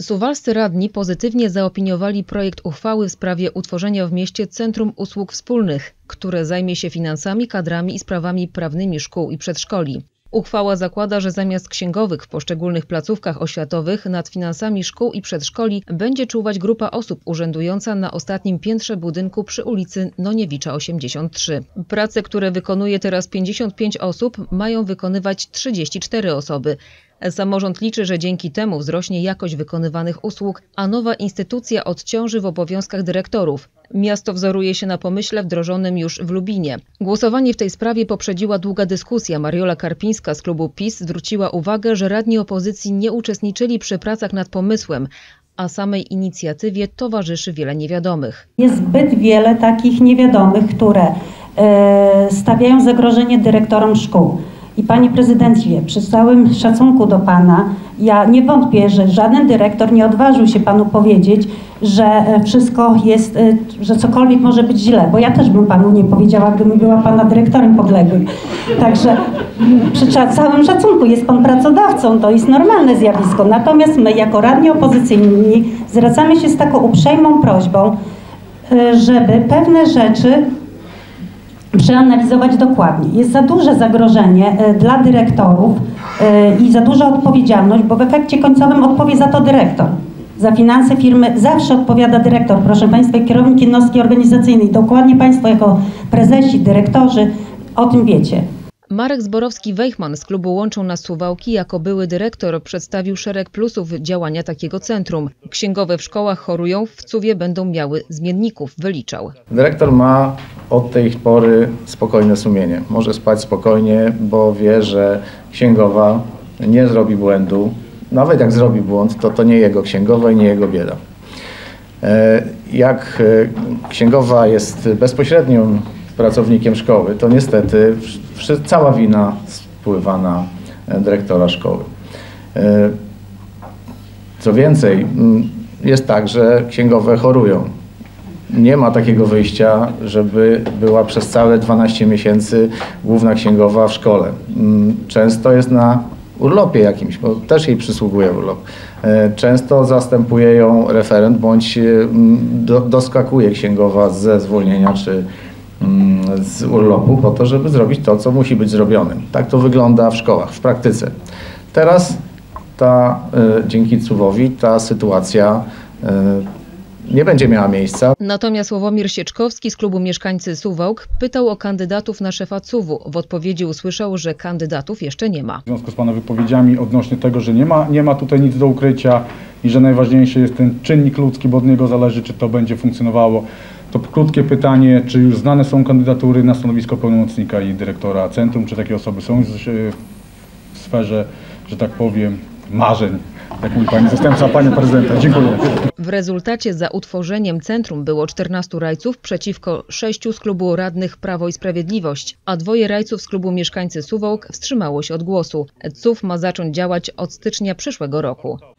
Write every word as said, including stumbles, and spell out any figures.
Suwalscy radni pozytywnie zaopiniowali projekt uchwały w sprawie utworzenia w mieście Centrum Usług Wspólnych, które zajmie się finansami, kadrami i sprawami prawnymi szkół i przedszkoli. Uchwała zakłada, że zamiast księgowych w poszczególnych placówkach oświatowych nad finansami szkół i przedszkoli będzie czuwać grupa osób urzędująca na ostatnim piętrze budynku przy ulicy Noniewicza osiemdziesiąt trzy. Prace, które wykonuje teraz pięćdziesiąt pięć osób, mają wykonywać trzydzieści cztery osoby. Samorząd liczy, że dzięki temu wzrośnie jakość wykonywanych usług, a nowa instytucja odciąży w obowiązkach dyrektorów. Miasto wzoruje się na pomyśle wdrożonym już w Lubinie. Głosowanie w tej sprawie poprzedziła długa dyskusja. Mariola Karpińska z klubu PiS zwróciła uwagę, że radni opozycji nie uczestniczyli przy pracach nad pomysłem, a samej inicjatywie towarzyszy wiele niewiadomych. Jest zbyt wiele takich niewiadomych, które e, stawiają zagrożenie dyrektorom szkół. I Panie Prezydencie, przy całym szacunku do Pana, ja nie wątpię, że żaden dyrektor nie odważył się Panu powiedzieć, że wszystko jest, że cokolwiek może być źle, bo ja też bym Panu nie powiedziała, gdybym była Pana dyrektorem podległym. Także przy całym szacunku jest Pan pracodawcą, to jest normalne zjawisko. Natomiast my jako radni opozycyjni zwracamy się z taką uprzejmą prośbą, żeby pewne rzeczy przeanalizować dokładnie. Jest za duże zagrożenie dla dyrektorów i za duża odpowiedzialność, bo w efekcie końcowym odpowie za to dyrektor. Za finanse firmy zawsze odpowiada dyrektor, proszę Państwa, kierownik jednostki organizacyjnej. Dokładnie Państwo jako prezesi, dyrektorzy o tym wiecie. Marek Zborowski-Wejchman z klubu Łączą Nas Suwałki jako były dyrektor przedstawił szereg plusów działania takiego centrum. Księgowe w szkołach chorują, w cuwie będą miały zmienników, wyliczał. Dyrektor ma od tej pory spokojne sumienie. Może spać spokojnie, bo wie, że księgowa nie zrobi błędu. Nawet jak zrobi błąd, to to nie jego księgowa i nie jego bieda. Jak księgowa jest bezpośrednią pracownikiem szkoły, to niestety cała wina spływa na dyrektora szkoły. Co więcej, jest tak, że księgowe chorują. Nie ma takiego wyjścia, żeby była przez całe dwanaście miesięcy główna księgowa w szkole. Często jest na urlopie jakimś, bo też jej przysługuje urlop. Często zastępuje ją referent bądź do, doskakuje księgowa ze zwolnienia czy z urlopu po to, żeby zrobić to, co musi być zrobione. Tak to wygląda w szkołach, w praktyce. Teraz ta, dzięki C U W-owi ta sytuacja nie będzie miała miejsca. Natomiast Sławomir Sieczkowski z klubu Mieszkańcy Suwałk pytał o kandydatów na szefa C U W-u. W odpowiedzi usłyszał, że kandydatów jeszcze nie ma. W związku z Pana wypowiedziami odnośnie tego, że nie ma, nie ma tutaj nic do ukrycia i że najważniejszy jest ten czynnik ludzki, bo od niego zależy, czy to będzie funkcjonowało. To krótkie pytanie, czy już znane są kandydatury na stanowisko pełnomocnika i dyrektora centrum, czy takie osoby są w sferze, że tak powiem, marzeń, jak mówi Pani Zastępca Pani Prezydenta. Dziękuję. W rezultacie za utworzeniem centrum było czternastu rajców przeciwko sześciu z klubu radnych Prawo i Sprawiedliwość, a dwoje rajców z klubu Mieszkańcy Suwałk wstrzymało się od głosu. C U W ma zacząć działać od stycznia przyszłego roku.